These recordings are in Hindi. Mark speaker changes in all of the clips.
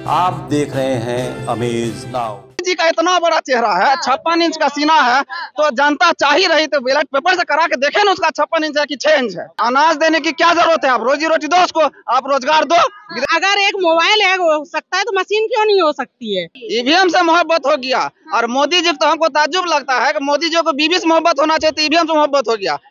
Speaker 1: आप देख रहे हैं अमेज नाउ।
Speaker 2: जी का इतना बड़ा चेहरा है, 56 इंच का सीना है, तो जनता चाह ही रही तो बैलेट पेपर से करा के देखे ना उसका 56 इंच है कि 6 इंच है। अनाज देने की क्या जरूरत है? आप रोजी रोटी दो उसको, आप रोजगार दो।
Speaker 3: अगर एक मोबाइल है हो सकता है तो मशीन क्यों नहीं हो सकती है?
Speaker 2: ईवीएम से मोहब्बत हो गया। और मोदी जी तो हमको ताज्जुब लगता है कि मोदी जी को बीबी से मोहब्बत होना चाहिए, तो ईवीएम से मोहब्बत हो गया।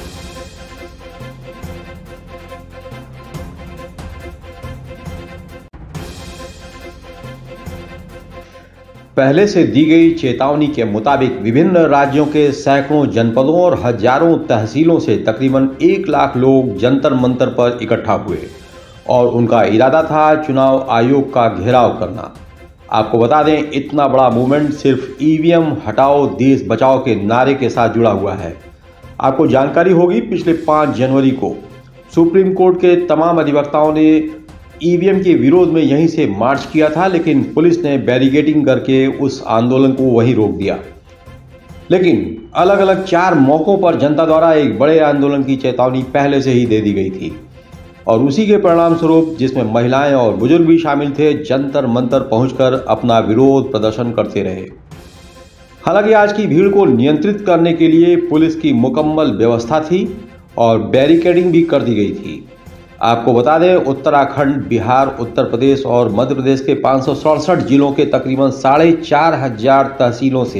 Speaker 4: पहले से दी गई चेतावनी के मुताबिक विभिन्न राज्यों के सैकड़ों जनपदों और हजारों तहसीलों से तकरीबन 1 लाख लोग जंतर मंतर पर इकट्ठा हुए और उनका इरादा था चुनाव आयोग का घेराव करना। आपको बता दें, इतना बड़ा मूवमेंट सिर्फ ईवीएम हटाओ देश बचाओ के नारे के साथ जुड़ा हुआ है। आपको जानकारी होगी, पिछले 5 जनवरी को सुप्रीम कोर्ट के तमाम अधिवक्ताओं ने ईवीएम के विरोध में यहीं से मार्च किया था, लेकिन पुलिस ने बैरिकेडिंग करके उस आंदोलन को वहीं रोक दिया। लेकिन अलग अलग 4 मौकों पर जनता द्वारा एक बड़े आंदोलन की चेतावनी पहले से ही दे दी गई थी और उसी के परिणाम स्वरूप, जिसमें महिलाएं और बुजुर्ग भी शामिल थे, जंतर मंतर पहुंचकर अपना विरोध प्रदर्शन करते रहे। हालांकि आज की भीड़ को नियंत्रित करने के लिए पुलिस की मुकम्मल व्यवस्था थी और बैरिकेडिंग भी कर दी गई थी। आपको बता दें, उत्तराखंड, बिहार, उत्तर प्रदेश और मध्य प्रदेश के 567 जिलों के तकरीबन 4500 तहसीलों से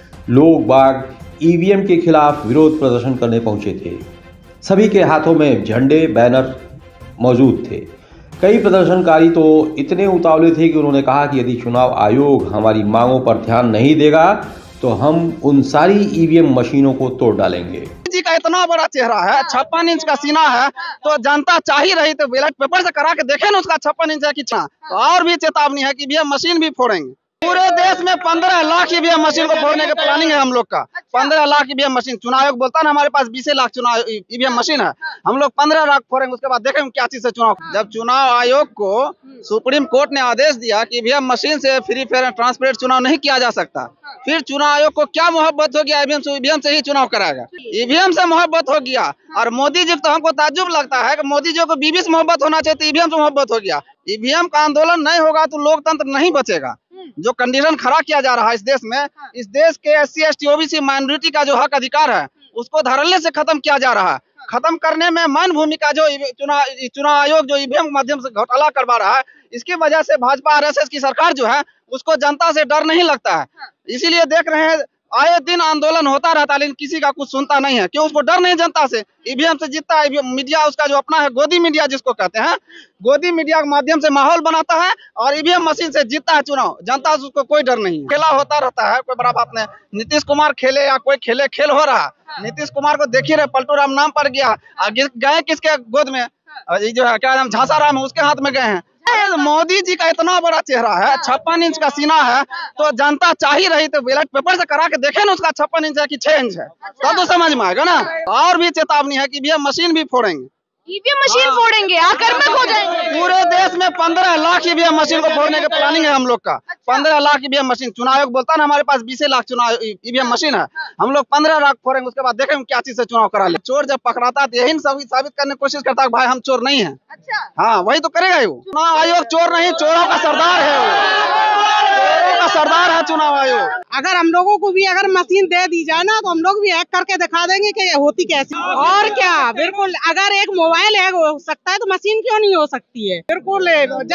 Speaker 4: लोग बाग ईवीएम के खिलाफ विरोध प्रदर्शन करने पहुंचे थे। सभी के हाथों में झंडे, बैनर मौजूद थे। कई प्रदर्शनकारी तो इतने उतावले थे कि उन्होंने कहा कि यदि चुनाव आयोग हमारी मांगों पर ध्यान नहीं देगा तो हम उन सारी ईवीएम मशीनों को तोड़ डालेंगे।
Speaker 2: जी का इतना बड़ा चेहरा है, 56 इंच का सीना है, तो जनता चाह ही रही तो बैलेट पेपर से करा के देखे ना उसका 56 इंच है कि 6। तो और भी चेतावनी है कि ईवीएम मशीन भी फोड़ेंगे। पूरे देश में 15 लाख ईवीएम मशीन को फोड़ने की प्लानिंग है हम लोग का। 15 लाख ईवीएम मशीन। चुनाव आयोग बोलता है ना हमारे पास 20 लाख चुनाव ईवीएम मशीन है, हम लोग 15 लाख फोड़ेंगे। उसके बाद देखेंगे क्या चीज से चुनाव। जब चुनाव आयोग को सुप्रीम कोर्ट ने आदेश दिया कि ईवीएम मशीन से फ्री फेयर एंड ट्रांसपेरेंट चुनाव नहीं किया जा सकता, फिर चुनाव आयोग को क्या मोहब्बत हो गया ईवीएम से ही चुनाव कराएगा। ईवीएम से मोहब्बत हो गया। और मोदी जी तो हमको ताज्जुब लगता है कि मोदी जी को बीबी से मोहब्बत होना चाहिए, तो ईवीएम से मोहब्बत हो गया। ईवीएम का आंदोलन नहीं होगा तो लोकतंत्र नहीं बचेगा। जो कंडीशन खड़ा किया जा रहा है इस देश में, इस देश के SC ST OBC माइनॉरिटी का जो हक अधिकार है उसको धड़ल्ले से खत्म किया जा रहा है। खत्म करने में मान भूमिका जो चुनाव आयोग जो ईवीएम के माध्यम से घोटाला करवा रहा है, इसकी वजह से भाजपा RSS की सरकार जो है उसको जनता से डर नहीं लगता है। इसीलिए देख रहे हैं आए दिन आंदोलन होता रहता है, लेकिन किसी का कुछ सुनता नहीं है। क्यों? उसको डर नहीं जनता से। ईवीएम से जीतता है। मीडिया उसका जो अपना है, गोदी मीडिया जिसको कहते हैं, गोदी मीडिया के माध्यम से माहौल बनाता है और ईवीएम मशीन से जीतता है चुनाव। जनता से उसको कोई डर नहीं है। खेला होता रहता है, कोई बड़ा बात नहीं। नीतीश कुमार खेले या कोई खेले, खेल हो रहा है। नीतीश कुमार को देखिए रहे, पलटू राम नाम पर गया, गए किसके गोद में? जो है क्या नाम, झांसा राम, उसके हाथ में गए हैं। मोदी जी का इतना बड़ा चेहरा है, 56 इंच का सीना है, तो जनता चाह ही रही तो बैलेट पेपर से करा के देखे ना उसका 56 इंच है कि 6 इंच है, तब तो समझ में आएगा ना। और भी चेतावनी है कि ईवीएम मशीन भी फोड़ेंगे।
Speaker 5: ईवीएम मशीन फोड़ेंगे, आक्रामक हो जाएंगे।
Speaker 2: पूरे देश में 15 लाख ईवीएम मशीन को फोड़ने की प्लानिंग है हम लोग का। 15 लाख ईवीएम मशीन। चुनाव आयोग बोलता है ना हमारे पास 20 लाख चुनाव ईवीएम मशीन है, हम लोग 15 लाख फोड़ेंगे। उसके बाद देखेंगे क्या चीज से चुनाव करा ले। चोर जब पकड़ाता है यही साबित करने की कोशिश करता है भाई हम चोर नहीं है।
Speaker 5: अच्छा,
Speaker 2: हाँ, वही तो करेगा ही वो। चुनाव आयोग चोर नहीं, चोरों का सरदार है वो। चोरों का सरदार है चुनाव आयोग।
Speaker 3: अगर हम लोगों को भी अगर मशीन दे दी जाए ना तो हम लोग भी हैक करके दिखा देंगे कि होती कैसे। और क्या, बिल्कुल। अगर एक मोबाइल हैक हो सकता है तो मशीन क्यों नहीं हो सकती है? बिल्कुल।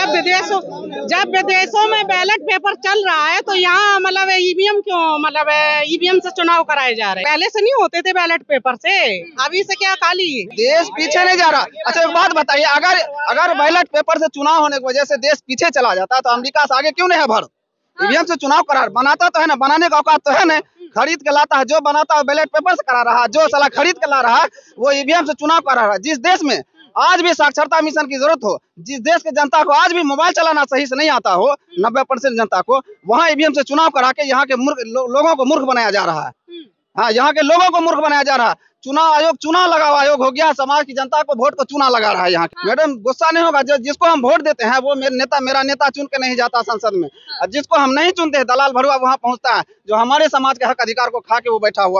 Speaker 3: जब विदेशों में बैलेट पेपर चल रहा है तो यहाँ मतलब ईवीएम क्यों, मतलब ईवीएम से चुनाव कराए जा रहे हैं? पहले से नहीं होते थे बैलेट पेपर से, अभी से क्या खाली?
Speaker 2: देश पीछे नहीं जा रहा। अच्छा एक बात बताइए, अगर बैलेट पेपर से चुनाव होने की वजह से देश पीछे चला जाता है तो अमेरिका से आगे क्यों नहीं है भारत? ईवीएम से चुनाव करा बनाता तो है ना, बनाने का औकात तो है ना, खरीद के लाता है। जो बनाता है बैलेट पेपर से करा रहा है, जो साला खरीद के ला रहा है वो ईवीएम से चुनाव करा रहा है। जिस देश में आज भी साक्षरता मिशन की जरूरत हो, जिस देश के जनता को आज भी मोबाइल चलाना सही से नहीं आता हो, 90% जनता को, वहाँ ईवीएम से चुनाव करा के यहाँ के लोगों को मूर्ख बनाया जा रहा है। हाँ, यहाँ के लोगों को मूर्ख बनाया जा रहा है। चुनाव आयोग चुनाव लगाओ आयोग हो गया, समाज की जनता को वोट को चुना लगा रहा है यहाँ। मैडम गुस्सा नहीं होगा, जिसको हम वोट देते हैं वो मेरा नेता चुन के नहीं जाता संसद में, और जिसको हम नहीं चुनते दलाल भरुआ वहाँ पहुँचता है, जो हमारे समाज के हक अधिकार को खा के वो बैठा हुआ वहाँ।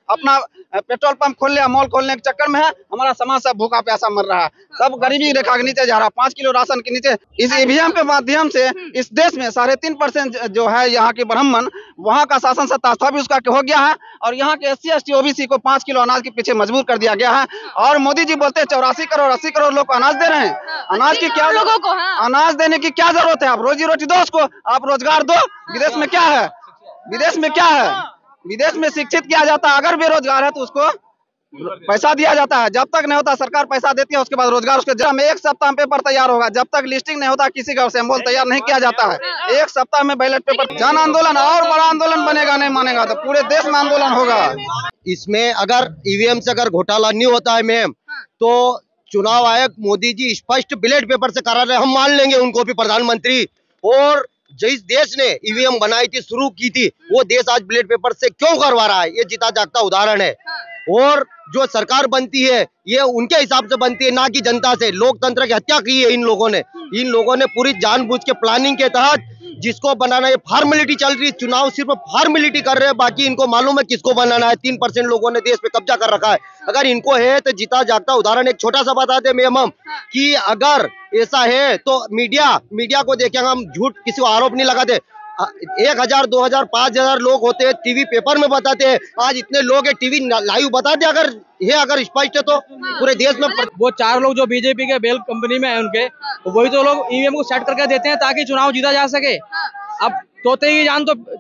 Speaker 2: अपना पेट्रोल पंप खोल लिया, मॉल खोलने के चक्कर में है, हमारा समाज सब भूखा प्यासा मर रहा है, सब गरीबी रेखा के नीचे जा रहा है, 5 किलो राशन के नीचे। इस ईवीएम के माध्यम से इस देश में 3.5% जो है यहाँ के ब्राह्मण, वहाँ का शासन सत्ता भी उसका हो गया है, और यहाँ के SC ST OBC को 5 किलो अनाज के पीछे मजबूर कर दिया गया है। और मोदी जी बोलते हैं 84 करोड़ 80 करोड़ लोग को अनाज दे रहे हैं। अनाज की क्या
Speaker 5: लोगों को,
Speaker 2: अनाज देने की क्या जरूरत है? आप रोजी रोटी दो उसको, आप रोजगार दो। विदेश में क्या है? विदेश में क्या है? विदेश में शिक्षित किया जाता है, अगर बेरोजगार है तो उसको पैसा दिया जाता है। जब तक नहीं होता सरकार पैसा देती है, उसके बाद रोजगार उसके जरा में 1 सप्ताह में पेपर तैयार होगा। जब तक लिस्टिंग नहीं होता किसी का सैंपल तैयार नहीं किया जाता है, 1 सप्ताह में बैलेट पेपर। जन आंदोलन और बड़ा आंदोलन बनेगा, नहीं मानेगा तो पूरे देश में आंदोलन होगा।
Speaker 6: इसमें अगर ईवीएम से अगर घोटाला नहीं होता है मैम, तो चुनाव आयोग मोदी जी स्पष्ट बैलेट पेपर से करा रहे, हम मान लेंगे उनको भी प्रधानमंत्री। और जिस देश ने ईवीएम बनाई थी, शुरू की थी, वो देश आज बैलेट पेपर से क्यों करवा रहा है? ये जीता जागता उदाहरण है। और जो सरकार बनती है ये उनके हिसाब से बनती है, ना कि जनता से। लोकतंत्र की हत्या की है इन लोगों ने पूरी जानबूझ के प्लानिंग के तहत जिसको बनाना है। फॉर्मेलिटी चल रही है, चुनाव सिर्फ फॉर्मेलिटी कर रहे हैं, बाकी इनको मालूम है किसको बनाना है। 3% लोगों ने देश पे कब्जा कर रखा है। अगर इनको है तो जीता जागता उदाहरण एक छोटा सा बता दे मैम हम, कि अगर ऐसा है तो मीडिया को देखेंगे हम, झूठ किसी को आरोप नहीं लगाते। 1000, 2000, 5000 लोग होते हैं, टीवी पेपर में बताते हैं। आज इतने लोग हैं, टीवी लाइव बताते। अगर स्पष्ट है तो पूरे देश में
Speaker 7: वो 4 लोग जो बीजेपी के बेल कंपनी में है उनके, वही तो लोग ईवीएम को सेट करके देते हैं ताकि चुनाव जीता जा सके। अब तोते की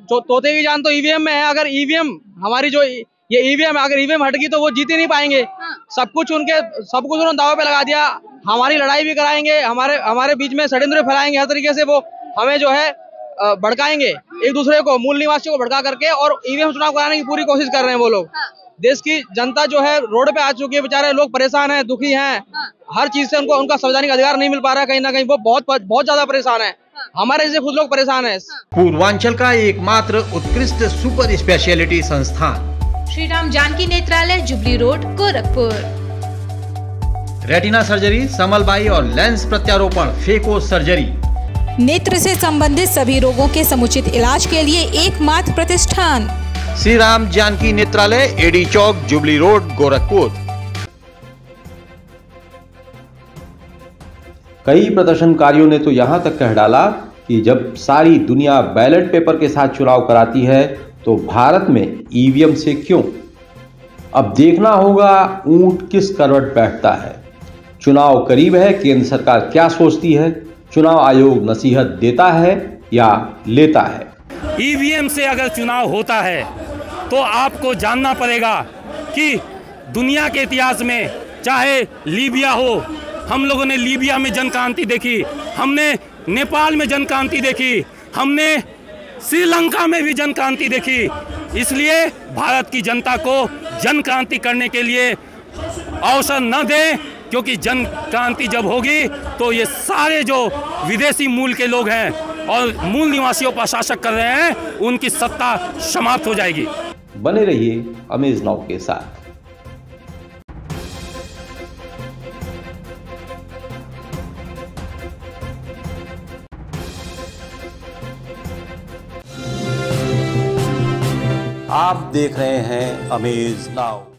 Speaker 7: जान तो ईवीएम में है। अगर ईवीएम हमारी जो ये ईवीएम अगर ईवीएम हट गई तो वो जीत ही नहीं पाएंगे। सब कुछ उन्होंने दाव पे लगा दिया। हमारी लड़ाई भी कराएंगे, हमारे बीच में षड्यंत्र फैलाएंगे, हर तरीके से वो हमें जो है भड़काएंगे, एक दूसरे को, मूल निवासियों को भड़का करके, और ईवीएम चुनाव कराने की पूरी कोशिश कर रहे हैं वो लोग। देश की जनता जो है रोड पे आ चुकी है, बेचारे लोग परेशान हैं, दुखी हैं, हर चीज से उनका संवैधानिक अधिकार नहीं मिल पा रहा है। कहीं ना कहीं वो बहुत ज्यादा परेशान है। हमारे जैसे खुद लोग परेशान हैं।
Speaker 4: पूर्वांचल का एकमात्र उत्कृष्ट सुपर स्पेशलिटी संस्थान
Speaker 8: Shri Ram Janaki Netralaya, jubilee road, Gorakhpur.
Speaker 4: Retina surgery, समलबाई और लेंस प्रत्यारोपण, फेको सर्जरी,
Speaker 8: नेत्र से संबंधित सभी रोगों के समुचित इलाज के लिए एकमात्र प्रतिष्ठान
Speaker 4: Shri Ram Janaki Netralaya, AD Chowk, jubilee road, Gorakhpur. कई प्रदर्शनकारियों ने तो यहां तक कह डाला कि जब सारी दुनिया बैलेट पेपर के साथ चुनाव कराती है तो भारत में ईवीएम से क्यों? अब देखना होगा ऊंट किस करवट बैठता है। चुनाव करीब है, केंद्र सरकार क्या सोचती है? चुनाव आयोग नसीहत देता है या लेता है?
Speaker 9: ईवीएम से अगर चुनाव होता है तो आपको जानना पड़ेगा कि दुनिया के इतिहास में, चाहे लीबिया हो, हम लोगों ने लीबिया में जनक्रांति देखी, हमने नेपाल में जनक्रांति देखी, हमने श्रीलंका में भी जनक्रांति देखी। इसलिए भारत की जनता को जनक्रांति करने के लिए अवसर न दें, क्योंकि जन क्रांति जब होगी तो ये सारे जो विदेशी मूल के लोग हैं और मूल निवासियों पर शासक कर रहे हैं, उनकी सत्ता समाप्त हो जाएगी।
Speaker 4: बने रहिए अमेज नाउ के साथ।
Speaker 1: आप देख रहे हैं अमेज नाउ।